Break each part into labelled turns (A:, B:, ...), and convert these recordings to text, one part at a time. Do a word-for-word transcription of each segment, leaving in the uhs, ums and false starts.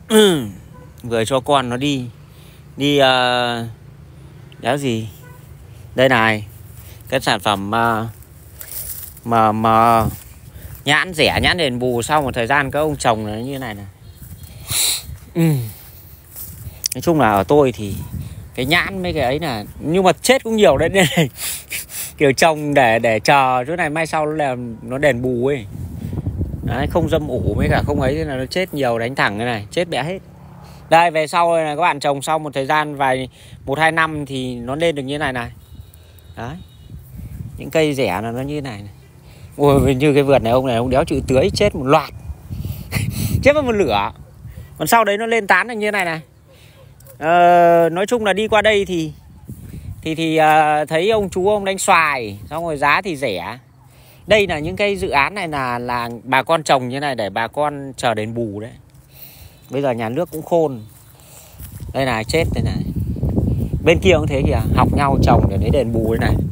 A: Vừa cho con nó đi đi uh, đéo gì đây này, cái sản phẩm uh, mà mà nhãn rẻ, nhãn đền bù. Sau một thời gian các ông trồng nó như này này. ừ. Nói chung là ở tôi thì cái nhãn mấy cái ấy là, nhưng mà chết cũng nhiều đấy này. Kiểu trồng để để chờ chỗ này mai sau là nó đền bù ấy. Đấy, không dâm ủ với cả không ấy, thế là nó chết nhiều, đánh thẳng cái này chết bẽ hết. Đây về sau này các bạn trồng sau một thời gian vài một hai năm thì nó lên được như này này. Đấy, những cây rẻ là nó như này này. Ôi, như cái vườn này ông này ông đéo chịu tưới, chết một loạt. Chết vào một lửa. Còn sau đấy nó lên tán được như này này. ờ, Nói chung là đi qua đây thì Thì thì uh, thấy ông chú ông đánh xoài, xong rồi giá thì rẻ. Đây là những cái dự án này là là bà con trồng như này để bà con chờ đền bù đấy. Bây giờ nhà nước cũng khôn. Đây này, chết đây này. Bên kia cũng thế kìa, học nhau trồng để lấy đền bù đây này.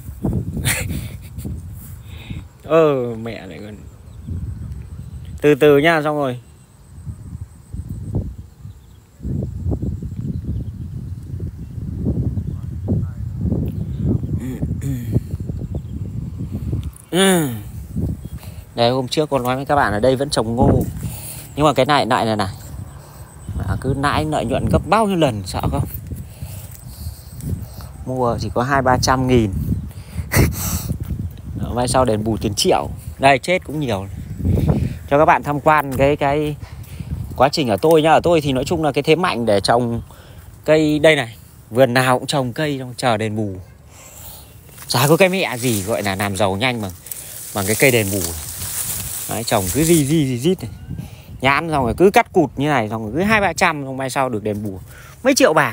A: Ờ mẹ này còn. Từ từ nha, xong rồi. Ừ. Đây hôm trước con nói với các bạn ở đây vẫn trồng ngô. Nhưng mà cái này lại này này à, cứ nãi lợi nhuận gấp bao nhiêu lần, sợ không? Mua chỉ có hai ba trăm nghìn. Mai sau đền bù tiền triệu. Đây chết cũng nhiều. Cho các bạn tham quan cái cái quá trình ở tôi nhá. Ở tôi thì nói chung là cái thế mạnh để trồng cây đây này. Vườn nào cũng trồng cây trong chờ đền bù. Chả có cái mẹ gì gọi là làm giàu nhanh bằng bằng cái cây đền bù. Đấy, trồng cứ gì gì gì rít này. Nhãn xong rồi cứ cắt cụt như này, xong rồi cứ hai ba trăm, xong mai sau được đền bù mấy triệu bạc.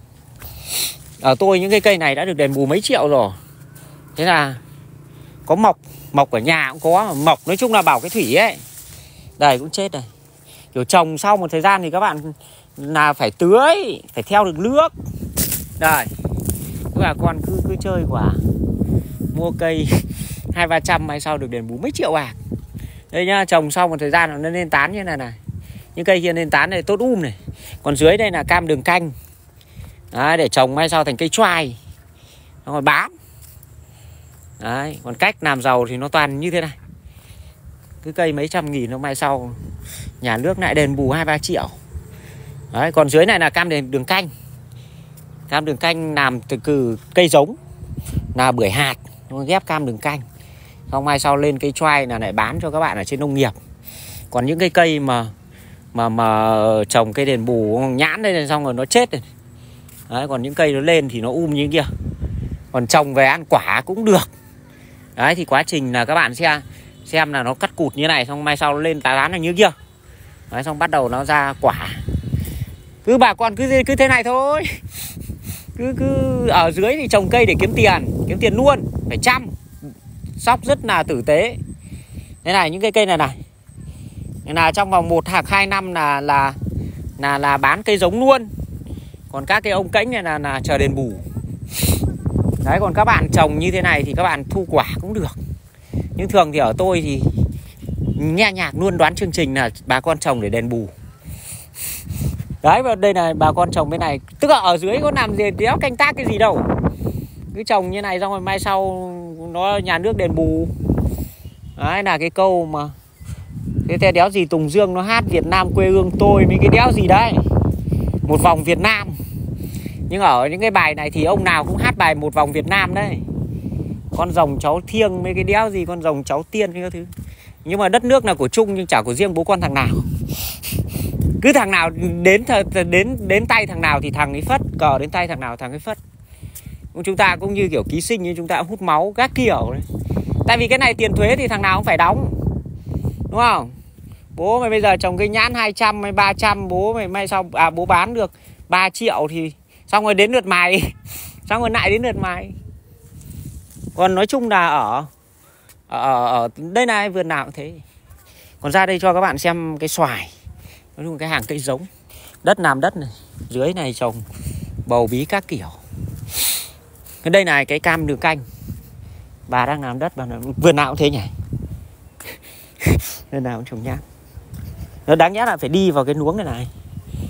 A: Ở tôi những cái cây này đã được đền bù mấy triệu rồi. Thế là có mọc, mọc ở nhà cũng có, mọc nói chung là bảo cái thủy ấy. Đây cũng chết đây. Kiểu trồng sau một thời gian thì các bạn là phải tưới, phải theo được nước. Đây, các bà con cứ cứ chơi quả. Mua cây hai ba trăm mai sau được đền bù mấy triệu bạc. Đây nhá, trồng sau một thời gian nó lên tán như này này. Những cây kia lên tán này tốt um này. Còn dưới đây là cam đường canh. Đấy, để trồng mai sau thành cây choai. Xong rồi bán. Đấy, còn cách làm giàu thì nó toàn như thế này. Cứ cây mấy trăm nghìn nó mai sau nhà nước lại đền bù hai ba triệu. Đấy, còn dưới này là cam đường canh. Cam đường canh làm từ cử cây giống là bưởi hạt, nó ghép cam đường canh. Xong mai sau lên cây choai là lại bán cho các bạn ở trên nông nghiệp. Còn những cái cây mà mà mà trồng cây đền bù nhãn đây này, xong rồi nó chết rồi. Đấy, còn những cây nó lên thì nó um như kia. Còn trồng về ăn quả cũng được. Đấy thì quá trình là các bạn xem xem là nó cắt cụt như này, xong mai sau nó lên tán là như kia. Đấy, xong bắt đầu nó ra quả. Cứ bà con cứ cứ thế này thôi. Cứ cứ ở dưới thì trồng cây để kiếm tiền, kiếm tiền luôn, phải chăm. Sóc rất là tử tế. Thế này, những cái cây này này là trong vòng một hoặc hai năm là là là là bán cây giống luôn. Còn các cái ông cánh này là là chờ đền bù. Đấy, còn các bạn trồng như thế này thì các bạn thu quả cũng được. Nhưng thường thì ở tôi thì nghe nhạc luôn, đoán chương trình là bà con trồng để đền bù. Đấy, và đây là bà con trồng bên này. Tức là ở dưới có làm gì đéo canh tác cái gì đâu. Cứ trồng như này xong rồi mai sau nó nhà nước đền bù. Đấy là cái câu mà cái thế đéo gì Tùng Dương nó hát Việt Nam quê hương tôi, mấy cái đéo gì đấy. Một vòng Việt Nam. Nhưng ở những cái bài này thì ông nào cũng hát bài một vòng Việt Nam đấy. Con rồng cháu thiêng, mấy cái đéo gì con rồng cháu tiên cái thứ. Nhưng mà đất nước là của chung nhưng chả của riêng bố con thằng nào. Cứ thằng nào đến đến đến tay thằng nào thì thằng ấy phất, cờ đến tay thằng nào thằng ấy phất. Chúng ta cũng như kiểu ký sinh, nhưng chúng ta cũng hút máu các kiểu đấy. Tại vì cái này tiền thuế thì thằng nào cũng phải đóng. Đúng không? Bố mày bây giờ trồng cây nhãn hai trăm hay ba trăm, bố mày may sau à bố bán được ba triệu thì xong rồi đến lượt mày. Xong rồi lại đến lượt mày. Còn nói chung là ở ở, ở đây này, vườn nào cũng thế. Còn ra đây cho các bạn xem cái xoài. Nói chung cái hàng cây giống. Đất làm đất này, dưới này trồng bầu bí các kiểu. Cái đây này cái cam đường canh. Bà đang làm đất, bà làm... vườn nào cũng thế nhỉ. Vườn nào cũng trồng nhãn. Nó đáng nhẽ là phải đi vào cái luống này này.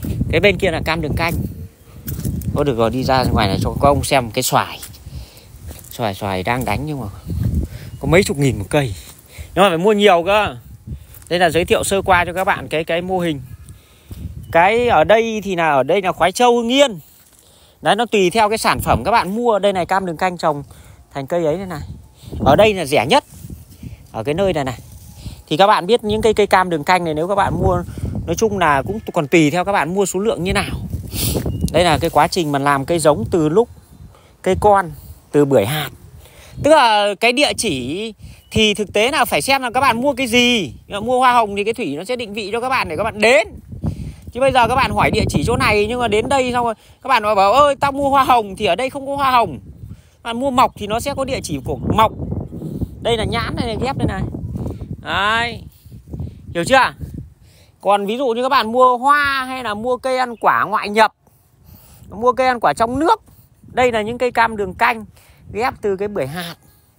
A: Cái bên kia là cam đường canh. Thôi được rồi, đi ra ngoài này cho các ông xem cái xoài. Xoài xoài đang đánh nhưng mà có mấy chục nghìn một cây. Nhưng mà phải mua nhiều cơ. Đây là giới thiệu sơ qua cho các bạn cái cái mô hình. Cái ở đây thì là ở đây là khoái châu Hưng Yên. Đấy, nó tùy theo cái sản phẩm các bạn mua. Đây này, cam đường canh trồng thành cây ấy này này. Ở đây là rẻ nhất. Ở cái nơi này này. Thì các bạn biết những cây cây cam đường canh này nếu các bạn mua, nói chung là cũng còn tùy theo các bạn mua số lượng như nào. Đây là cái quá trình mà làm cây giống từ lúc cây con, từ bưởi hạt. Tức là cái địa chỉ thì thực tế là phải xem là các bạn mua cái gì. Mua hoa hồng thì cái Thủy nó sẽ định vị cho các bạn để các bạn đến. Chứ bây giờ các bạn hỏi địa chỉ chỗ này nhưng mà đến đây xong rồi các bạn bảo ơi tao mua hoa hồng thì ở đây không có hoa hồng. Các bạn mua mọc thì nó sẽ có địa chỉ của mọc. Đây là nhãn này, này ghép đây này. Đấy. Hiểu chưa? Còn ví dụ như các bạn mua hoa hay là mua cây ăn quả ngoại nhập, mua cây ăn quả trong nước, đây là những cây cam đường canh ghép từ cái bưởi hạt.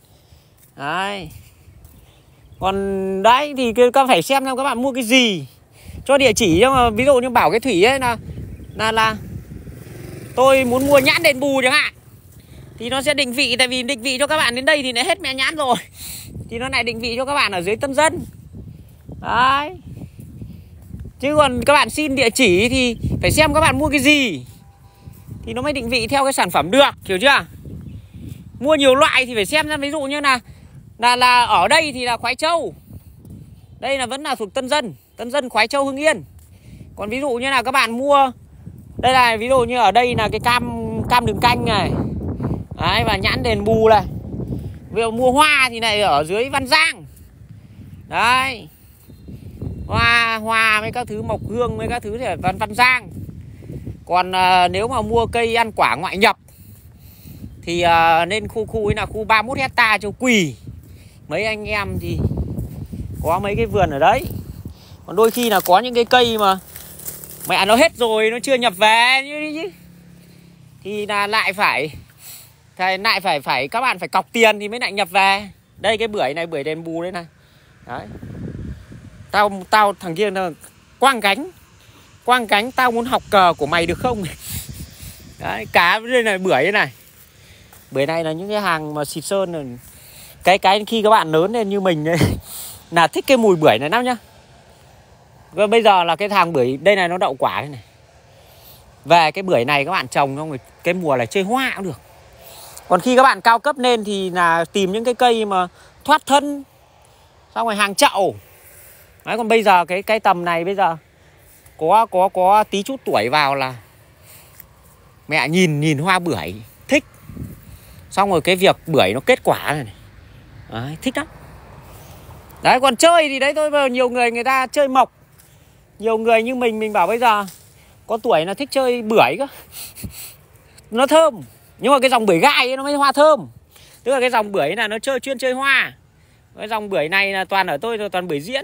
A: Đấy. Còn đấy thì các phải xem xem các bạn mua cái gì, cho địa chỉ. Nhưng mà ví dụ như bảo cái Thủy ấy là là là tôi muốn mua nhãn đền bù chẳng hạn, thì nó sẽ định vị, tại vì định vị cho các bạn đến đây thì đã hết mẹ nhãn rồi, thì nó lại định vị cho các bạn ở dưới Tân Dân. Đấy. Chứ còn các bạn xin địa chỉ thì phải xem các bạn mua cái gì thì nó mới định vị theo cái sản phẩm được, hiểu chưa? Mua nhiều loại thì phải xem ra, ví dụ như là là là ở đây thì là khoái châu. Đây là vẫn là thuộc Tân Dân, Tân Dân khoái châu Hưng Yên. Còn ví dụ như là các bạn mua, đây là ví dụ như ở đây là cái cam cam đường canh này. Đấy, và nhãn đền bù này. Ví dụ mua hoa thì này ở dưới Văn Giang. Đấy. Hoa hoa với các thứ, mộc hương với các thứ thì ở Văn Văn Giang. Còn à, nếu mà mua cây ăn quả ngoại nhập thì à, nên khu khu ấy là khu ba mươi mốt hecta Châu Quỳ. Mấy anh em thì có mấy cái vườn ở đấy. Còn đôi khi là có những cái cây mà mẹ nó hết rồi, nó chưa nhập về như thì là lại phải thì lại phải phải các bạn phải cọc tiền thì mới lại nhập về. Đây cái bưởi này, bưởi đền bù đây này. Đấy. Tao tao thằng kia là quang gánh. Quang gánh tao muốn học cờ của mày được không? Đấy, cá đây này, bưởi đây này. Bưởi này là những cái hàng mà xịt sơn này. Cái cái khi các bạn lớn lên như mình ấy, là thích cái mùi bưởi này lắm nhá. Và bây giờ là cái thằng bưởi đây này nó đậu quả đây này. Về cái bưởi này các bạn trồng xong rồi cái mùa là chơi hoa cũng được. Còn khi các bạn cao cấp lên thì là tìm những cái cây mà thoát thân, xong rồi hàng chậu. Đấy, còn bây giờ cái cái tầm này bây giờ có có có tí chút tuổi vào là mẹ nhìn nhìn hoa bưởi thích. Xong rồi cái việc bưởi nó kết quả này, này. Đấy, thích lắm. Đấy, còn chơi thì đấy thôi, nhiều người người ta chơi mộc. Nhiều người như mình mình bảo bây giờ có tuổi là thích chơi bưởi cơ. Nó thơm. Nhưng mà cái dòng bưởi gai ấy nó mới hoa thơm. Tức là cái dòng bưởi là nó chơi chuyên chơi hoa. Cái dòng bưởi này là toàn ở tôi là toàn bưởi diễn.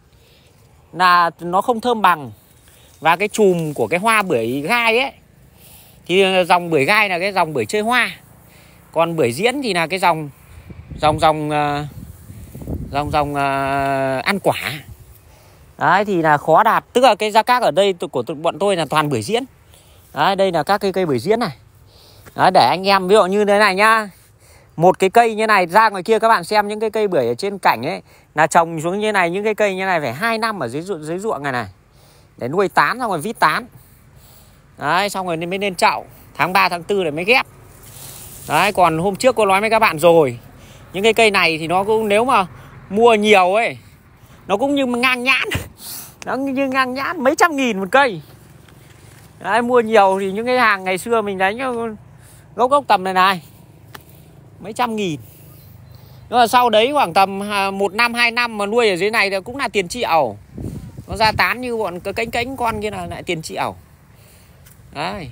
A: Là nó không thơm bằng. Và cái chùm của cái hoa bưởi gai ấy thì dòng bưởi gai là cái dòng bưởi chơi hoa. Còn bưởi diễn thì là cái dòng dòng dòng uh, dòng dòng uh, ăn quả. Đấy thì là khó đạt. Tức là cái gia các ở đây của bọn tôi là toàn bưởi diễn. Đấy, đây là các cây cây bưởi diễn này. Đấy, để anh em ví dụ như thế này nhá. Một cái cây như này ra ngoài kia các bạn xem những cái cây bưởi ở trên cảnh ấy là trồng xuống như này, những cái cây như này phải hai năm ở dưới ruộng, dưới ruộng này này. Để nuôi tán xong rồi vít tán. Đấy, xong rồi mới lên chậu. Tháng ba tháng tư rồi mới ghép. Đấy, còn hôm trước cô nói với các bạn rồi. Những cái cây này thì nó cũng nếu mà mua nhiều ấy, nó cũng như ngang nhãn. Nó như ngang nhãn mấy trăm nghìn một cây. Đấy, mua nhiều thì những cái hàng ngày xưa mình đánh gốc gốc tầm này này mấy trăm nghìn. Nhưng mà sau đấy khoảng tầm một năm hai năm mà nuôi ở dưới này thì cũng là tiền triệu. Nó ra tán như bọn cái cánh cánh con kia là lại tiền triệu. Đấy.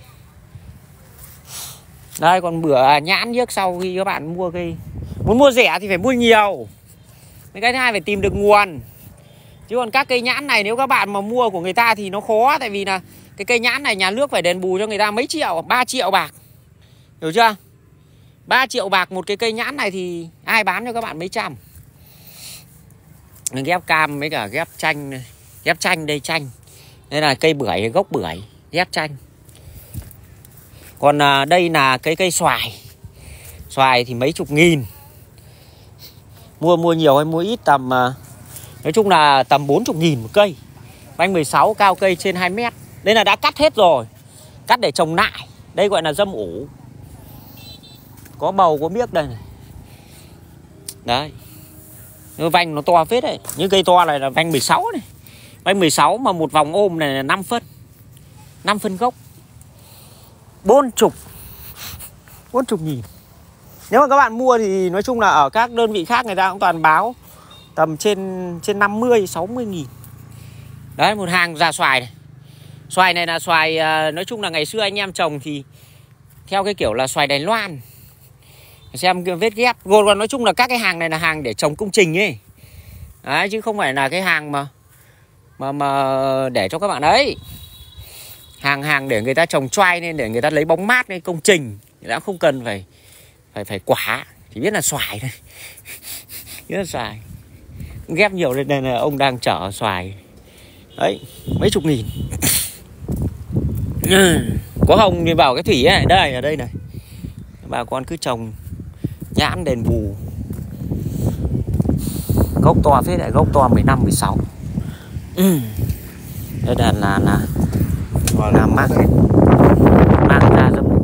A: Đây, còn bữa nhãn trước sau khi các bạn mua cây, muốn mua rẻ thì phải mua nhiều. Cái thứ hai phải tìm được nguồn. Chứ còn các cây nhãn này nếu các bạn mà mua của người ta thì nó khó. Tại vì là cái cây nhãn này nhà nước phải đền bù cho người ta mấy triệu, ba triệu bạc. Hiểu chưa? ba triệu bạc một cái cây nhãn này thì ai bán cho các bạn mấy trăm. Ghép cam với cả ghép chanh này. Ghép chanh đây, chanh. Đây là cây bưởi, gốc bưởi. ghép chanh. Còn à, đây là cái cây xoài. Xoài thì mấy chục nghìn. Mua mua nhiều hay mua ít tầm à, nói chung là tầm bốn mươi nghìn một cây. Vanh mười sáu cao cây trên hai mét. Đây là đã cắt hết rồi. Cắt để trồng lại. Đây gọi là dâm ủ. Có bầu có miếc đây này. Đấy. Vanh nó to phết đấy. Những cây to này là vanh mười sáu này. Vanh mười sáu mà một vòng ôm này là năm phân. năm phân gốc. bốn mươi. bốn mươi nghìn. Nếu mà các bạn mua thì nói chung là ở các đơn vị khác người ta cũng toàn báo tầm trên trên năm mươi, sáu mươi nghìn. Đấy, một hàng già xoài này. Xoài này là xoài, nói chung là ngày xưa anh em trồng thì theo cái kiểu là xoài Đài Loan. Xem vết ghép. Còn nói chung là các cái hàng này là hàng để trồng công trình ấy. Đấy, chứ không phải là cái hàng mà mà mà để cho các bạn ấy. Hàng hàng để người ta trồng choai nên để người ta lấy bóng mát nên công trình. Người ta không cần phải phải phải quả, chỉ biết là xoài thôi. Biết là xoài. Ghép nhiều lên đây là ông đang chở xoài. Đấy, mấy chục nghìn. Có hồng thì bảo cái thủy ấy, đây ở đây này. Bà con cứ trồng nhãn đền bù. Gốc to phết lại, gốc to mười lăm, mười sáu. Ừ. Đây là là là là mang mang ra dâm.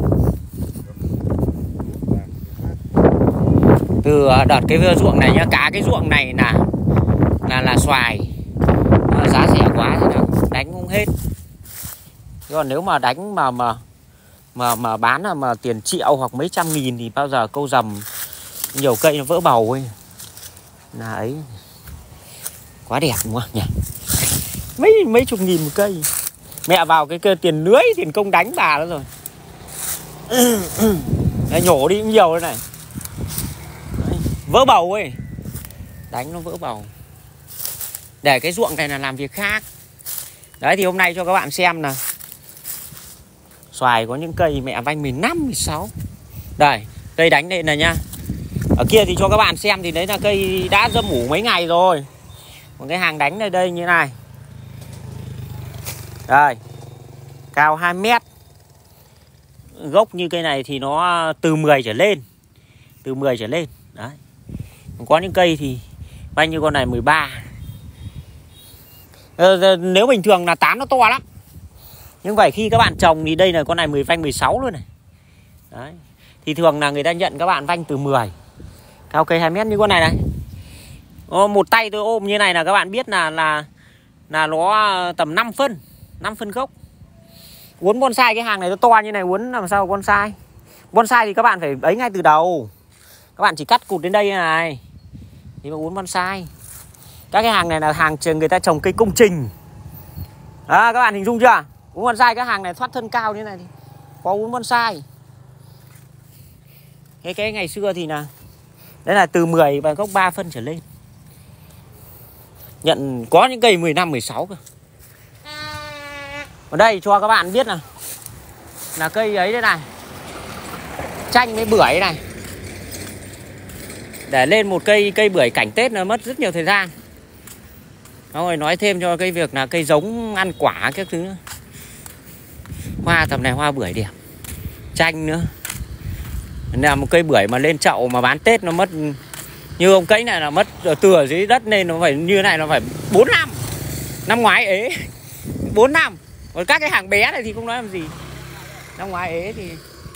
A: Từ đợt cái ruộng này nhá, cả cái ruộng này là là là xoài. Giá rẻ quá thì đánh không hết. Còn nếu mà đánh mà mà mà mà bán là mà tiền triệu hoặc mấy trăm nghìn thì bao giờ câu dầm nhiều cây nó vỡ bầu ấy. Là ấy. Quá đẹp đúng không nhỉ? Mấy mấy chục nghìn một cây. Mẹ vào cái, cái tiền lưới, tiền công đánh bà đó rồi. Đấy, nhổ đi cũng nhiều thế này. Đấy, vỡ bầu ấy. Đánh nó vỡ bầu. Để cái ruộng này là làm việc khác. Đấy thì hôm nay cho các bạn xem là xoài có những cây mẹ vanh mười lăm, mười sáu. Đây, cây đánh đây này nha. Ở kia thì cho các bạn xem thì đấy là cây đã dâm ủ mấy ngày rồi. Còn cái hàng đánh đây đây như này. Đây. Cao hai mét. Gốc như cây này thì nó từ mười trở lên. Từ mười trở lên. Đấy. Có những cây thì vanh như con này mười ba. Ờ, nếu bình thường là tán nó to lắm. Nhưng vậy khi các bạn trồng thì đây là con này mười vanh mười sáu luôn này. Đấy. Thì thường là người ta nhận các bạn vanh từ mười. Cao cây hai mét như con này này. Ô, một tay tôi ôm như này là các bạn biết là là là nó tầm năm phân, năm phân gốc. Uốn bonsai cái hàng này nó to như này, uốn làm sao bonsai. Bonsai thì các bạn phải ấy ngay từ đầu. Các bạn chỉ cắt cụt đến đây này thì mà uốn bonsai. Các cái hàng này là hàng trường người ta trồng cây công trình. Đó, các bạn hình dung chưa? Uốn bonsai các hàng này thoát thân cao như này thì có uốn bonsai. Cái cái ngày xưa thì là đấy là từ mười và gốc ba phân trở lên. Nhận có những cây mười lăm, mười sáu cơ. Ở đây cho các bạn biết là là cây ấy đây này. Chanh với bưởi này. Để lên một cây cây bưởi cảnh Tết nó mất rất nhiều thời gian. Rồi nói thêm cho cái việc là cây giống ăn quả các thứ nữa. Hoa tầm này hoa bưởi đẹp. Chanh nữa. Là một cây bưởi mà lên chậu mà bán Tết nó mất. Như ông cấy này là mất từ ở dưới đất nên nó phải như này nó phải bốn năm. Năm ngoái ế bốn năm. Còn các cái hàng bé này thì không nói làm gì. Năm ngoái ế thì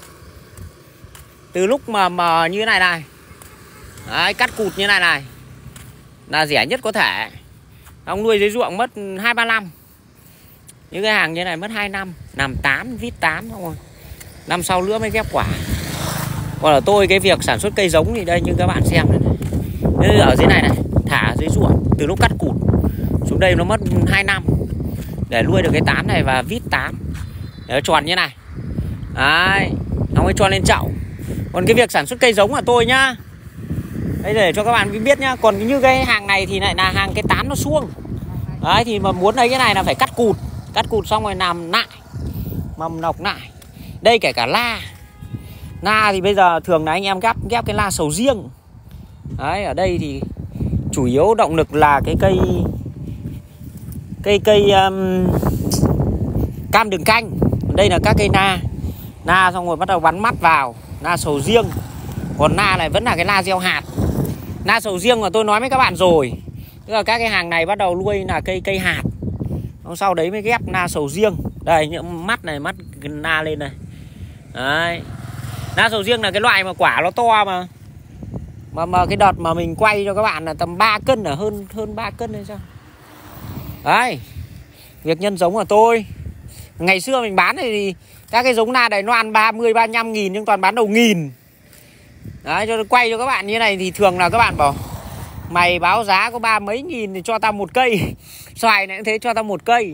A: từ lúc mà mà như thế này này. Đấy, cắt cụt như này này là rẻ nhất có thể. Ông nuôi dưới ruộng mất hai ba năm. Những cái hàng như này mất hai năm. Làm tám, vít tám thôi. Năm sau nữa mới ghép quả. Còn ở tôi cái việc sản xuất cây giống thì đây như các bạn xem này. Đây, ở dưới này này, thả dưới ruộng từ lúc cắt cụt xuống đây nó mất hai năm để nuôi được cái tán này và vít tám để nó tròn như này. Đấy, nó mới cho lên chậu. Còn cái việc sản xuất cây giống của tôi nhá. Đây để cho các bạn biết nhá. Còn như cái hàng này thì lại là hàng cái tán nó suông. Đấy thì mà muốn lấy cái này là phải cắt cụt. Cắt cụt xong rồi làm lại. Mầm nọc lại. Đây kể cả la. La thì bây giờ thường là anh em ghép ghép cái la sầu riêng. Đấy, ở đây thì chủ yếu động lực là cái cây cây cây um, cam đường canh. Đây là các cây na. Na xong rồi bắt đầu bắn mắt vào. Na sầu riêng. Còn na này vẫn là cái na gieo hạt. Na sầu riêng mà tôi nói với các bạn rồi. Tức là các cái hàng này bắt đầu nuôi là cây cây hạt. Sau đấy mới ghép na sầu riêng. Đây những mắt này, mắt na lên này. Đấy. Na sầu riêng là cái loại mà quả nó to mà. Mà mà cái đợt mà mình quay cho các bạn là tầm ba cân, là hơn hơn ba cân hay sao. Đấy. Việc nhân giống của tôi. Ngày xưa mình bán thì các cái giống na Đài Loan ba mươi, ba mươi lăm nghìn nhưng toàn bán đầu nghìn. Đấy, cho quay cho các bạn như này thì thường là các bạn bảo mày báo giá có ba mấy nghìn thì cho tao một cây. Xoài này cũng thế, cho tao một cây.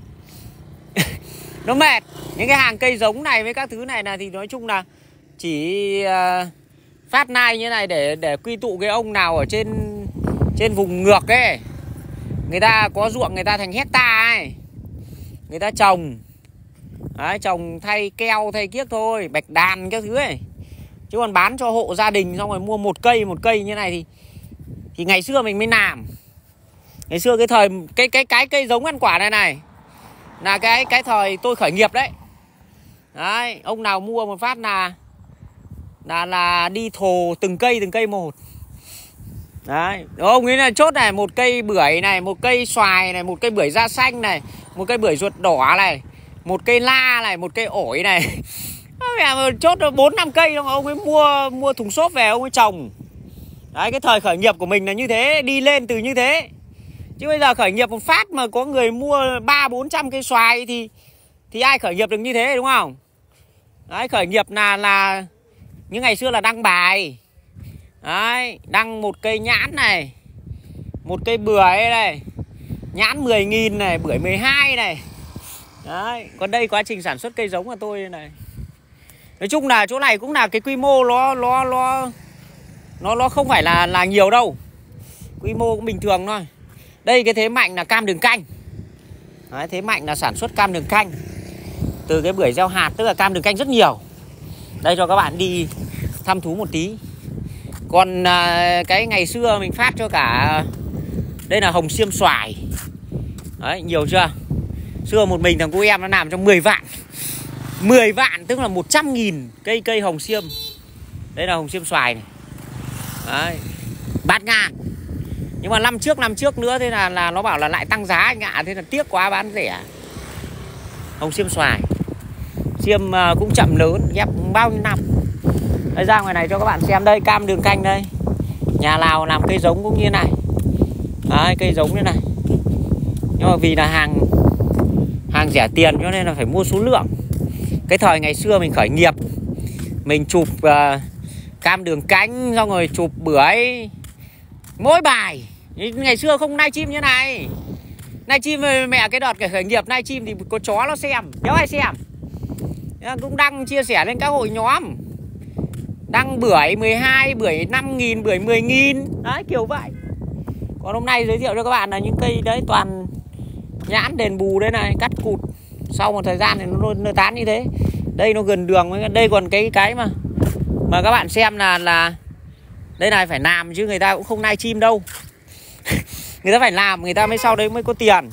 A: Nó mệt. Những cái hàng cây giống này với các thứ này là thì nói chung là chỉ uh, phát nai như này để để quy tụ cái ông nào ở trên trên vùng ngược ấy. Người ta có ruộng người ta thành hecta ấy. Người ta trồng. Đấy, trồng thay keo thay kiếc thôi, bạch đàn các thứ ấy. Chứ còn bán cho hộ gia đình xong rồi mua một cây một cây như này thì thì ngày xưa mình mới làm. Ngày xưa cái thời cái cái cái cây giống ăn quả này này là cái cái thời tôi khởi nghiệp đấy. Đấy, ông nào mua một phát là là là đi thồ từng cây từng cây một. Đấy, ông ấy là chốt này, một cây bưởi này, một cây xoài này, một cây bưởi da xanh này, một cây bưởi ruột đỏ này, một cây la này, một cây ổi này. Chốt bốn năm cây xong ông ấy mua mua thùng xốp về ông ấy trồng. Đấy, cái thời khởi nghiệp của mình là như thế, đi lên từ như thế. Chứ bây giờ khởi nghiệp một phát mà có người mua ba bốn trăm cây xoài thì thì ai khởi nghiệp được như thế, đúng không? Đấy, khởi nghiệp là là như ngày xưa là đăng bài. Đấy, đăng một cây nhãn này, một cây bưởi này, nhãn mười nghìn này, bưởi mười hai này. Đấy, còn đây quá trình sản xuất cây giống của tôi này. Nói chung là chỗ này cũng là cái quy mô nó nó nó nó nó không phải là là nhiều đâu. Quy mô cũng bình thường thôi. Đây cái thế mạnh là cam đường canh. Đấy, thế mạnh là sản xuất cam đường canh từ cái bưởi gieo hạt, tức là cam đường canh rất nhiều. Đây cho các bạn đi thăm thú một tí. Còn à, cái ngày xưa mình phát cho cả đây là hồng xiêm xoài. Đấy, nhiều chưa? Xưa một mình thằng cô em nó làm cho mười vạn. mười vạn tức là một trăm nghìn cây cây hồng xiêm. Đây là hồng xiêm xoài này. Đấy, bát ngàn. Nhưng mà năm trước năm trước nữa thế là là nó bảo là lại tăng giá anh ạ, thế là tiếc quá bán rẻ. Hồng xiêm xoài. Xiêm uh, cũng chậm lớn, ghép bao nhiêu năm. Đây, ra ngoài này cho các bạn xem đây, cam đường canh đây. Nhà nào làm cây giống cũng như này. Đấy, cây giống như này. Nhưng mà vì là hàng hàng rẻ tiền cho nên là phải mua số lượng. Cái thời ngày xưa mình khởi nghiệp, mình chụp uh, cam đường canh xong rồi chụp bưởi mỗi bài. Ngày xưa không livestream như này. Livestream mẹ cái đợt khởi nghiệp livestream thì có chó nó xem, đéo ai xem. Cũng đăng chia sẻ lên các hội nhóm. Đăng bưởi mười hai, bưởi năm nghìn, bưởi mười nghìn. Đấy, kiểu vậy. Còn hôm nay giới thiệu cho các bạn là những cây đấy toàn nhãn đền bù đây này, cắt cụt. Sau một thời gian thì nó, nó tán như thế. Đây nó gần đường. Đây còn cái cái mà Mà các bạn xem là là đây này phải làm chứ người ta cũng không livestream đâu. Người ta phải làm, người ta mới sau đấy mới có tiền.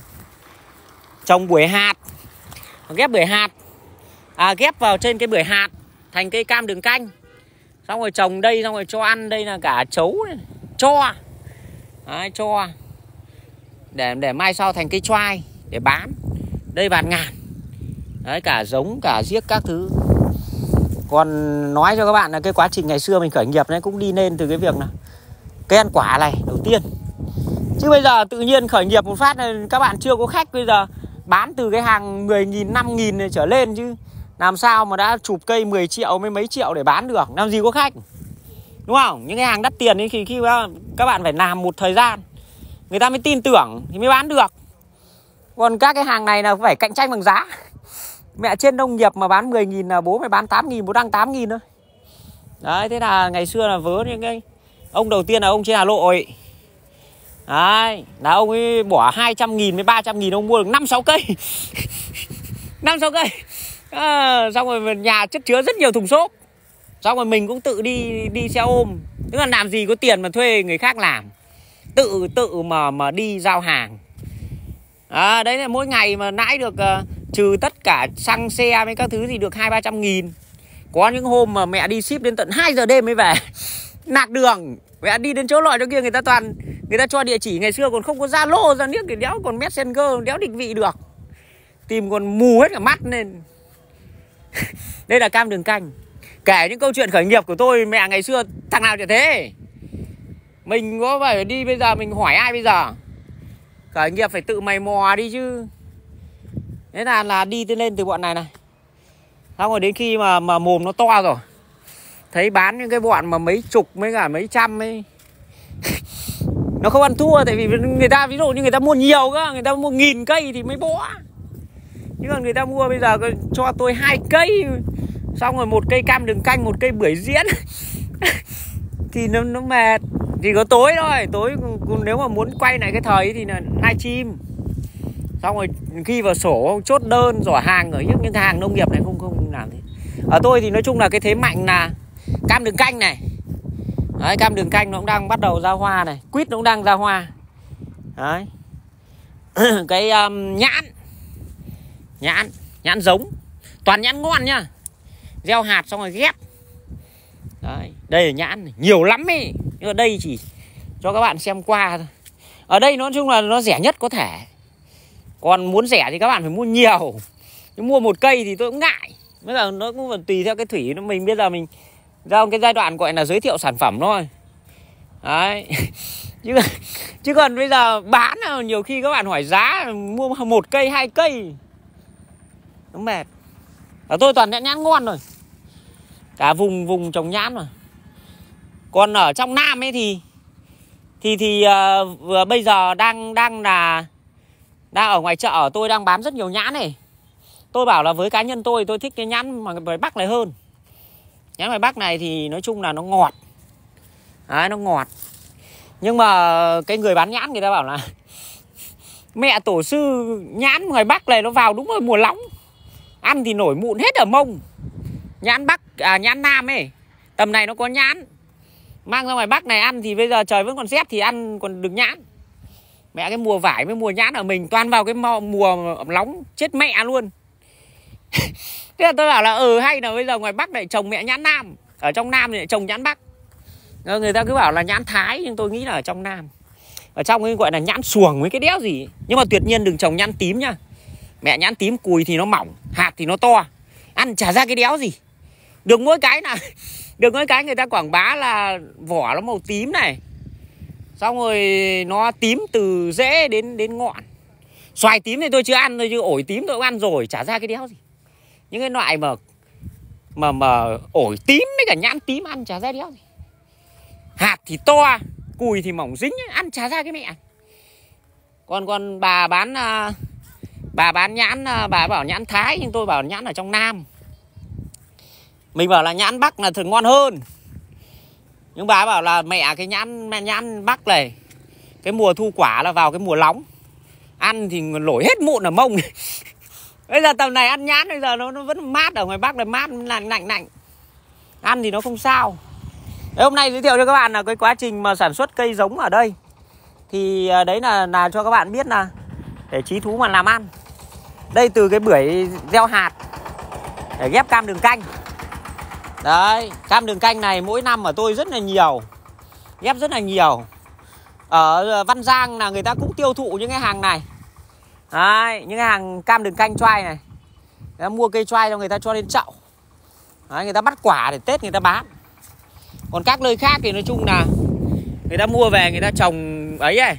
A: Trồng bưởi hạt, ghép bưởi hạt, à, ghép vào trên cái bưởi hạt thành cây cam đường canh. Xong rồi trồng đây, xong rồi cho ăn. Đây là cả chấu này. Cho đấy, cho để để mai sau thành cây choai để bán. Đây bạt ngàn. Đấy, cả giống cả giếc các thứ. Còn nói cho các bạn là cái quá trình ngày xưa mình khởi nghiệp này cũng đi lên từ cái việc là cây ăn quả này đầu tiên. Chứ bây giờ tự nhiên khởi nghiệp một phát này các bạn chưa có khách, bây giờ bán từ cái hàng mười nghìn, năm nghìn này trở lên chứ. Làm sao mà đã chụp cây mười triệu mấy mấy triệu để bán được, làm gì có khách. Đúng không? Những cái hàng đắt tiền ấy thì khi các bạn phải làm một thời gian người ta mới tin tưởng thì mới bán được. Còn các cái hàng này là phải cạnh tranh bằng giá. Mẹ trên nông nghiệp mà bán mười nghìn là bố phải bán tám nghìn, bố đăng tám nghìn thôi. Đấy, thế là ngày xưa là vớ những cái ông đầu tiên là ông trên Hà Nội. Đấy, là ông ấy bỏ hai trăm nghìn với ba trăm nghìn ông mua được năm sáu cây. năm sáu cây. À, xong rồi nhà chất chứa rất nhiều thùng xốp. Xong rồi mình cũng tự đi đi xe ôm. Tức là làm gì có tiền mà thuê người khác làm. Tự tự mà mà đi giao hàng. À, đấy là mỗi ngày mà nãi được uh, trừ tất cả xăng xe với các thứ thì được hai ba trăm nghìn. Có những hôm mà mẹ đi ship đến tận hai giờ đêm mới về. Nạt đường. Mẹ đi đến chỗ loại chỗ kia người ta toàn người ta cho địa chỉ, ngày xưa còn không có Zalo ra niếc thì đéo còn Messenger, đéo định vị được. Tìm còn mù hết cả mắt nên. Đây là cam đường canh. Kể những câu chuyện khởi nghiệp của tôi, mẹ ngày xưa thằng nào chả thế. Mình có phải đi bây giờ mình hỏi ai bây giờ? Khởi nghiệp phải tự mày mò đi chứ. Thế là là đi lên từ bọn này này. Xong rồi đến khi mà mà mồm nó to rồi, thấy bán những cái bọn mà mấy chục mấy cả mấy trăm ấy nó không ăn thua. Tại vì người ta ví dụ như người ta mua nhiều cơ, người ta mua nghìn cây thì mới bỏ. Chứ còn người ta mua bây giờ cho tôi hai cây, xong rồi một cây cam đường canh, một cây bưởi diễn thì nó, nó mệt. Chỉ có tối thôi. Tối nếu mà muốn quay lại cái thời ấy thì là livestream. Xong rồi ghi vào sổ chốt đơn giỏ hàng ở những, những hàng nông nghiệp này không không làm thế. Ở tôi thì nói chung là cái thế mạnh là cam đường canh này. Đấy, cam đường canh nó cũng đang bắt đầu ra hoa này, quýt nó cũng đang ra hoa. Đấy. Cái um, nhãn. Nhãn, nhãn giống. Toàn nhãn ngon nhá. Gieo hạt xong rồi ghép. Đấy, đây là nhãn này, nhiều lắm ấy. Nhưng ở đây chỉ cho các bạn xem qua thôi. Ở đây nói chung là nó rẻ nhất có thể. Còn muốn rẻ thì các bạn phải mua nhiều. Nhưng mua một cây thì tôi cũng ngại. Bây giờ nó cũng còn tùy theo cái thủy. Mình bây giờ mình ra cái giai đoạn gọi là giới thiệu sản phẩm thôi. Đấy. chứ, chứ còn bây giờ bán là nhiều khi các bạn hỏi giá, mua một cây, hai cây nó mệt. Ở tôi toàn nhãn nhãn ngon rồi. Cả vùng vùng trồng nhãn mà. Còn ở trong Nam ấy thì Thì thì uh, vừa bây giờ đang đang là đang ở ngoài chợ tôi đang bán rất nhiều nhãn này. Tôi bảo là với cá nhân tôi tôi thích cái nhãn mà ngoài Bắc này hơn. Nhãn ngoài Bắc này thì nói chung là nó ngọt. Đấy, nó ngọt. Nhưng mà cái người bán nhãn người ta bảo là mẹ tổ sư nhãn ngoài Bắc này nó vào đúng rồi mùa nóng. Ăn thì nổi mụn hết ở mông. Nhãn Bắc, à nhãn Nam ấy, tầm này nó có nhãn. Mang ra ngoài Bắc này ăn thì bây giờ trời vẫn còn rét thì ăn còn được nhãn. Mẹ cái mùa vải với mùa nhãn ở mình toàn vào cái mùa nóng chết mẹ luôn. Thế là tôi bảo là ừ hay là bây giờ ngoài Bắc này trồng mẹ nhãn Nam, ở trong Nam thì lại trồng nhãn Bắc. Người ta cứ bảo là nhãn Thái nhưng tôi nghĩ là ở trong Nam. Ở trong cái gọi là nhãn xuồng với cái đéo gì. Nhưng mà tuyệt nhiên đừng trồng nhãn tím nhá. Mẹ nhãn tím cùi thì nó mỏng, hạt thì nó to, ăn chả ra cái đéo gì. Được mỗi cái là được mỗi cái người ta quảng bá là vỏ nó màu tím này. Xong rồi nó tím từ rễ đến đến ngọn. Xoài tím thì tôi chưa ăn thôi, chứ ổi tím tôi cũng ăn rồi, chả ra cái đéo gì. Những cái loại mà mà mà ổi tím với cả nhãn tím ăn chả ra đéo gì. Hạt thì to, cùi thì mỏng dính, ăn chả ra cái mẹ. Còn còn bà bán bà bán nhãn, bà bảo nhãn Thái nhưng tôi bảo nhãn ở trong Nam. Mình bảo là nhãn Bắc là thường ngon hơn. Nhưng bà bảo là mẹ cái nhãn nhãn Bắc này, cái mùa thu quả là vào cái mùa nóng, ăn thì nổi hết mụn ở mông. Bây giờ tầm này ăn nhãn bây giờ nó, nó vẫn mát, ở ngoài Bắc là mát lạnh lạnh lạnh. Ăn thì nó không sao. Đấy, hôm nay giới thiệu cho các bạn là cái quá trình mà sản xuất cây giống ở đây. Thì đấy là là cho các bạn biết là để trí thú mà làm ăn. Đây từ cái bưởi gieo hạt để ghép cam đường canh. Đấy, cam đường canh này mỗi năm ở tôi rất là nhiều, ghép rất là nhiều. Ở Văn Giang là người ta cũng tiêu thụ những cái hàng này. Đấy, những cái hàng cam đường canh choai này. Người ta mua cây choai cho người ta cho lên chậu. Đấy, người ta bắt quả để Tết người ta bán. Còn các nơi khác thì nói chung là người ta mua về người ta trồng ấy ấy.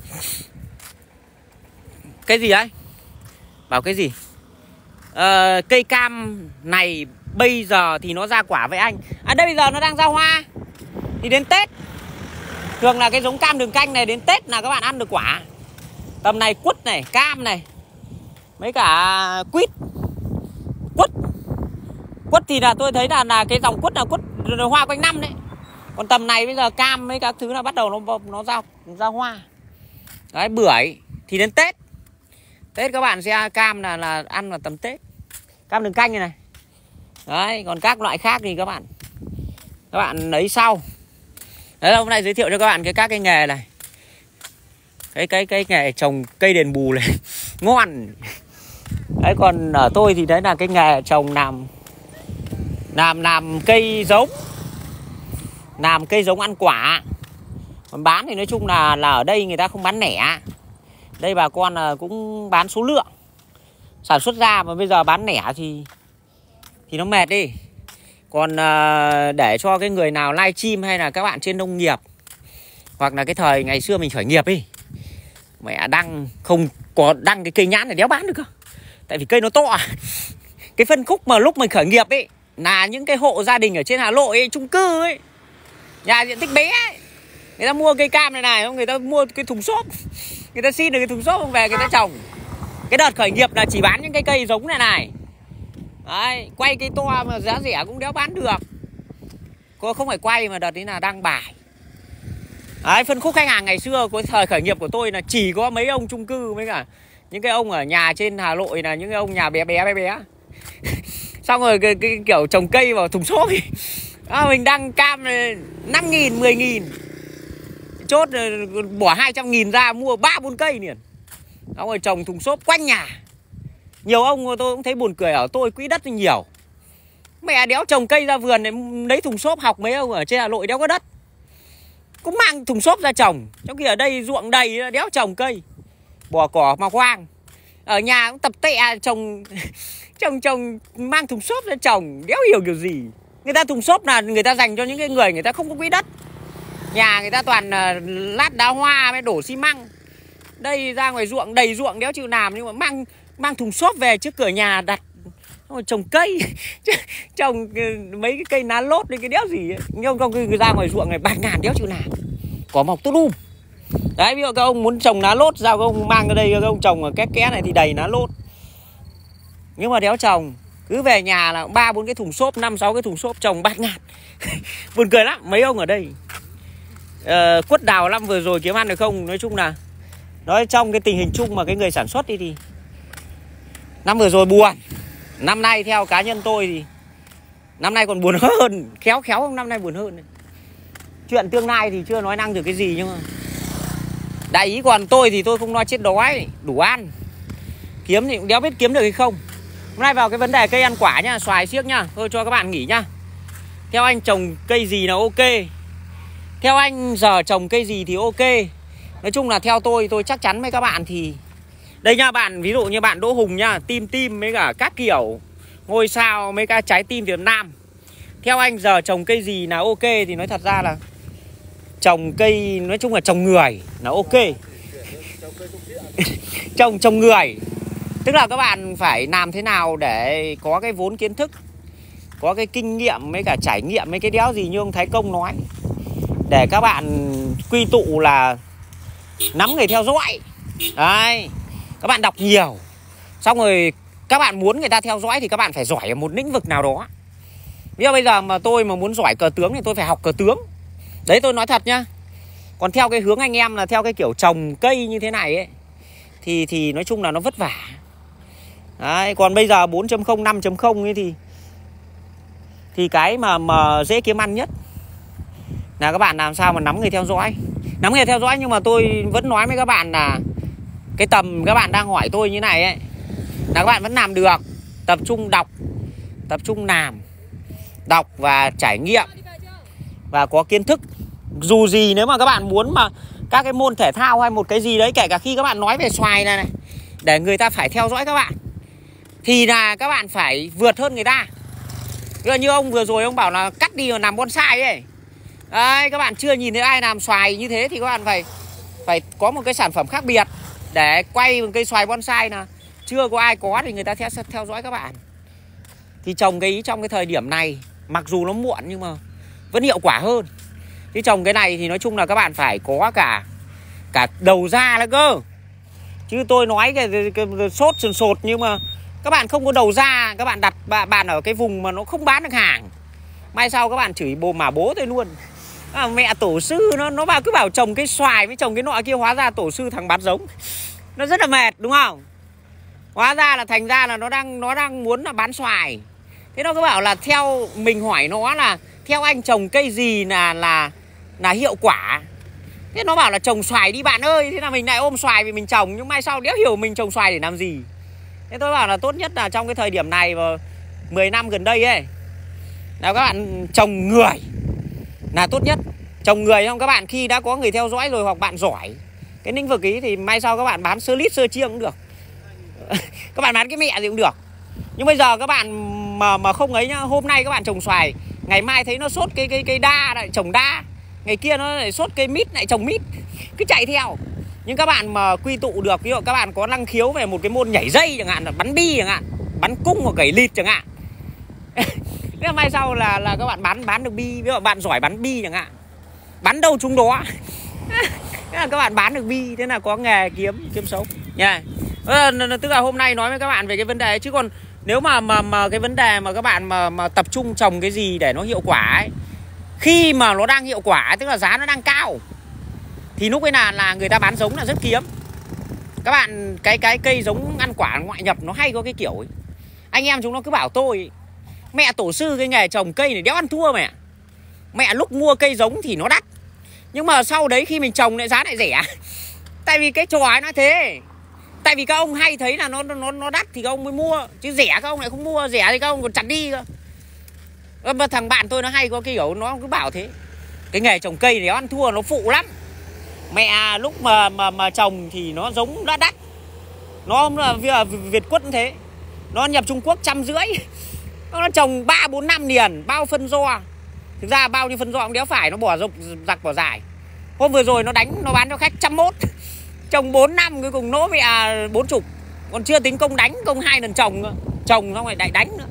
A: Cái gì ấy? Bảo cái gì? Ờ, cây cam này bây giờ thì nó ra quả với anh. À đây bây giờ nó đang ra hoa. Thì đến Tết thường là cái giống cam đường canh này đến Tết là các bạn ăn được quả. Tầm này quất này, cam này, mấy cả quýt. Quất Quất thì là tôi thấy là, là cái dòng quất là quất hoa quanh năm đấy. Còn tầm này bây giờ cam mấy các thứ là bắt đầu nó nó ra ra hoa. Đấy, bưởi thì đến Tết. Tết các bạn sẽ cam là là ăn vào tầm Tết. Cam đường canh này này. Đấy, còn các loại khác thì các bạn các bạn lấy sau. Đấy, hôm nay giới thiệu cho các bạn cái các cái nghề này. Cái cái cái nghề trồng cây đền bù này ngon. Đấy, còn ở tôi thì đấy là cái nghề trồng làm làm làm cây giống, làm cây giống ăn quả. Còn bán thì nói chung là là ở đây người ta không bán lẻ. Đây bà con là cũng bán số lượng sản xuất ra, mà bây giờ bán lẻ thì thì nó mệt đi. Còn à, để cho cái người nào live stream hay là các bạn trên nông nghiệp, hoặc là cái thời ngày xưa mình khởi nghiệp đi, mẹ đăng không có đăng cái cây nhãn này đéo bán được cơ. Tại vì cây nó to. Cái phân khúc mà lúc mình khởi nghiệp ấy là những cái hộ gia đình ở trên Hà Nội ấy, chung cư ấy, nhà diện tích bé ấy, người ta mua cây cam này này, người ta mua cái thùng xốp, người ta xin được cái thùng xốp về người ta trồng. Cái đợt khởi nghiệp là chỉ bán những cái cây giống này này. Đấy, quay cây to mà giá rẻ cũng đéo bán được. Cô không phải quay mà đợt đấy là đăng bài. Đấy, phân khúc khách hàng ngày xưa của thời khởi nghiệp của tôi là chỉ có mấy ông chung cư với cả những cái ông ở nhà trên Hà Nội, là những cái ông nhà bé bé bé bé. Xong rồi cái, cái kiểu trồng cây vào thùng xốp ấy. À, mình đăng cam năm nghìn, mười nghìn, chốt bỏ hai trăm nghìn ra mua ba bốn cây liền. Xong rồi trồng thùng xốp quanh nhà. Nhiều ông tôi cũng thấy buồn cười, ở tôi quỹ đất nhiều. Mẹ đéo trồng cây ra vườn này, lấy thùng xốp học mấy ông ở trên Hà Nội đéo có đất, cũng mang thùng xốp ra trồng. Trong khi ở đây ruộng đầy đéo trồng cây, bỏ cỏ mọc hoang. Ở nhà cũng tập tẹ trồng trồng trồng mang thùng xốp ra trồng, đéo hiểu kiểu gì. Người ta thùng xốp là người ta dành cho những cái người người ta không có quỹ đất. Nhà người ta toàn lát đá hoa với đổ xi măng. Đây ra ngoài ruộng đầy ruộng đéo chịu làm, nhưng mà mang mang thùng xốp về trước cửa nhà đặt rồi trồng cây. Trồng mấy cái cây lá lốt đấy cái đéo gì ấy. Nhưng không cứ ra ngoài ruộng này bạt ngàn đéo chịu làm, cỏ mọc tốt um. Đấy, ví dụ các ông muốn trồng lá lốt, sao các ông mang cái đây các ông trồng ở cái ké này thì đầy lá lốt, nhưng mà đéo trồng. Cứ về nhà là ba bốn cái thùng xốp, năm sáu cái thùng xốp trồng bạt ngàn. Buồn cười lắm. Mấy ông ở đây ờ, quất đào năm vừa rồi kiếm ăn được không? Nói chung là nói trong cái tình hình chung mà cái người sản xuất đi thì năm vừa rồi buồn. Năm nay theo cá nhân tôi thì năm nay còn buồn hơn. Khéo khéo không, năm nay buồn hơn. Chuyện tương lai thì chưa nói năng được cái gì, nhưng mà đại ý còn tôi thì tôi không nói chết đói, đủ ăn. Kiếm thì cũng đéo biết kiếm được hay không. Hôm nay vào cái vấn đề cây ăn quả nhá, xoài xiếc nhá. Thôi cho các bạn nghỉ nhá. Theo anh trồng cây gì là ok? Theo anh giờ trồng cây gì thì ok? Nói chung là theo tôi, tôi chắc chắn với các bạn thì đây nha bạn, ví dụ như bạn Đỗ Hùng nha, tim tim mấy cả các kiểu, ngôi sao mấy cái trái tim Việt Nam. Theo anh giờ trồng cây gì là ok thì nói thật ra là trồng cây, nói chung là trồng người là ok. Trồng trồng người. Tức là các bạn phải làm thế nào để có cái vốn kiến thức, có cái kinh nghiệm mấy cả trải nghiệm mấy cái đéo gì như ông Thái Công nói, để các bạn quy tụ là nắm người theo dõi. Đấy, các bạn đọc nhiều, xong rồi các bạn muốn người ta theo dõi thì các bạn phải giỏi ở một lĩnh vực nào đó. Ví dụ bây giờ mà tôi mà muốn giỏi cờ tướng thì tôi phải học cờ tướng. Đấy, tôi nói thật nhá. Còn theo cái hướng anh em là theo cái kiểu trồng cây như thế này ấy, Thì thì nói chung là nó vất vả. Đấy, còn bây giờ bốn chấm không, năm chấm không ấy thì Thì cái mà, mà dễ kiếm ăn nhất là các bạn làm sao mà nắm người theo dõi. Nắm người theo dõi, nhưng mà tôi vẫn nói với các bạn là cái tầm các bạn đang hỏi tôi như này ấy, là các bạn vẫn làm được. Tập trung đọc, tập trung làm, đọc và trải nghiệm và có kiến thức. Dù gì nếu mà các bạn muốn mà các cái môn thể thao hay một cái gì đấy, kể cả khi các bạn nói về xoài này này, để người ta phải theo dõi các bạn, thì là các bạn phải vượt hơn người ta. Ví dụ như ông vừa rồi ông bảo là cắt đi và làm bonsai ấy. Đấy, các bạn chưa nhìn thấy ai làm xoài như thế thì các bạn phải phải có một cái sản phẩm khác biệt để quay một cây xoài bonsai là chưa có ai có thì người ta theo, theo dõi các bạn. Thì trồng cái ý trong cái thời điểm này, mặc dù nó muộn nhưng mà vẫn hiệu quả hơn. Chứ trồng cái này thì nói chung là các bạn phải có cả cả đầu ra nữa cơ. Chứ tôi nói cái, cái, cái sốt sườn sột, nhưng mà các bạn không có đầu ra, các bạn đặt bạn ở cái vùng mà nó không bán được hàng, mai sau các bạn chửi bồ mà bố tôi luôn. À, mẹ tổ sư nó nó bảo cứ bảo trồng cái xoài với trồng cái nọ kia, hóa ra tổ sư thằng bát giống. Nó rất là mệt đúng không? Hóa ra là thành ra là nó đang nó đang muốn là bán xoài. Thế nó cứ bảo là theo mình hỏi nó là theo anh trồng cây gì là là là hiệu quả. Thế nó bảo là trồng xoài đi bạn ơi. Thế là mình lại ôm xoài vì mình trồng, nhưng mai sau đéo hiểu mình trồng xoài để làm gì. Thế tôi bảo là tốt nhất là trong cái thời điểm này và mười năm gần đây ấy là các bạn trồng người là tốt nhất. Trồng người không các bạn, khi đã có người theo dõi rồi hoặc bạn giỏi cái lĩnh vực ý thì may sau các bạn bán sơ lít sơ chiêng cũng được. Các bạn bán cái mẹ gì cũng được. Nhưng bây giờ các bạn mà mà không ấy nhá, hôm nay các bạn trồng xoài, ngày mai thấy nó sốt cây cây cây đa lại trồng đa, ngày kia nó lại sốt cây mít lại trồng mít, cứ chạy theo. Nhưng các bạn mà quy tụ được, ví dụ các bạn có năng khiếu về một cái môn nhảy dây chẳng hạn, là bắn bi chẳng hạn, bắn cung hoặc gẩy lịt chẳng hạn. Thế mai sau là là các bạn bán bán được bi, ví dụ bạn giỏi bắn bi chẳng hạn, bắn đâu chúng đó. Thế là các bạn bán được bi, thế là có nghề kiếm kiếm sống nha. Yeah. Tức là hôm nay nói với các bạn về cái vấn đề ấy, chứ còn nếu mà mà mà cái vấn đề mà các bạn mà mà tập trung trồng cái gì để nó hiệu quả ấy, khi mà nó đang hiệu quả ấy, tức là giá nó đang cao thì lúc ấy là là người ta bán giống là rất kiếm. Các bạn cái cái cây giống ăn quả ngoại nhập nó hay có cái kiểu ấy. Anh em chúng nó cứ bảo tôi mẹ tổ sư cái nghề trồng cây này đéo ăn thua mẹ. Mẹ lúc mua cây giống thì nó đắt, nhưng mà sau đấy khi mình trồng lại giá lại rẻ. Tại vì cái trò ấy nó thế. Tại vì các ông hay thấy là nó nó nó đắt thì các ông mới mua, chứ rẻ các ông lại không mua, rẻ thì các ông còn chặt đi cơ. Mà thằng bạn tôi nó hay có cái kiểu nó cứ bảo thế. Cái nghề trồng cây này nó ăn thua, nó phụ lắm. Mẹ lúc mà mà mà trồng thì nó giống đã đắt. Nó là Việt Quất cũng thế. Nó nhập Trung Quốc trăm rưỡi. Nó trồng ba bốn năm liền, bao phân do. Thực ra bao nhiêu phân do cũng đéo phải, nó bỏ rục giặc bỏ dài. Hôm vừa rồi nó đánh, nó bán cho khách trăm mốt. Trồng bốn năm cuối cùng nỗ mẹ bốn chục. Còn chưa tính công đánh, công hai lần trồng nữa. Trồng xong rồi lại đánh nữa.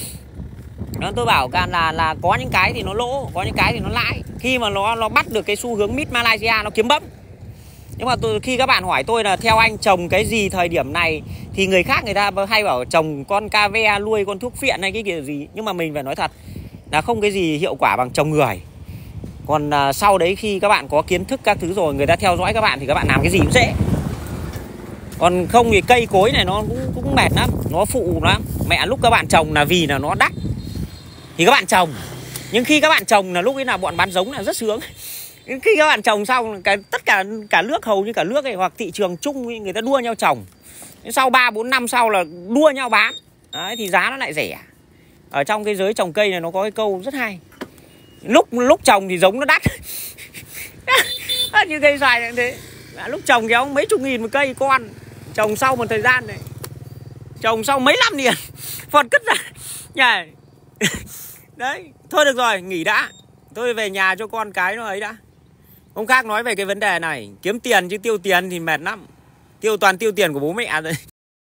A: Đó, tôi bảo cả là là có những cái thì nó lỗ, có những cái thì nó lãi. Khi mà nó nó bắt được cái xu hướng mít Malaysia nó kiếm bẫm. Nhưng mà tôi, khi các bạn hỏi tôi là theo anh trồng cái gì thời điểm này thì người khác người ta hay bảo trồng con ca ve, nuôi con thuốc phiện hay cái kiểu gì. Nhưng mà mình phải nói thật là không cái gì hiệu quả bằng trồng người. Còn à, sau đấy khi các bạn có kiến thức các thứ rồi, người ta theo dõi các bạn thì các bạn làm cái gì cũng dễ. Còn không thì cây cối này nó cũng, cũng mệt lắm, nó phụ lắm. Mẹ lúc các bạn trồng là vì là nó đắt thì các bạn trồng. Nhưng khi các bạn trồng là lúc ấy là bọn bán giống là rất sướng. Khi các bạn trồng xong cái tất cả cả nước, hầu như cả nước ấy, hoặc thị trường chung ấy, người ta đua nhau trồng. Sau ba bốn năm sau là đua nhau bán. Đấy, thì giá nó lại rẻ. Ở trong cái giới trồng cây này nó có cái câu rất hay. Lúc lúc trồng thì giống nó đắt. Như cây xoài này thế. Lúc trồng kéo mấy chục nghìn một cây con. Trồng sau một thời gian này, trồng sau mấy năm liền phọt cất ra nhà. Đấy, thôi được rồi, nghỉ đã. Tôi về nhà cho con cái nó ấy đã. Hôm khác nói về cái vấn đề này. Kiếm tiền chứ tiêu tiền thì mệt lắm. Tiêu toàn tiêu tiền của bố mẹ rồi.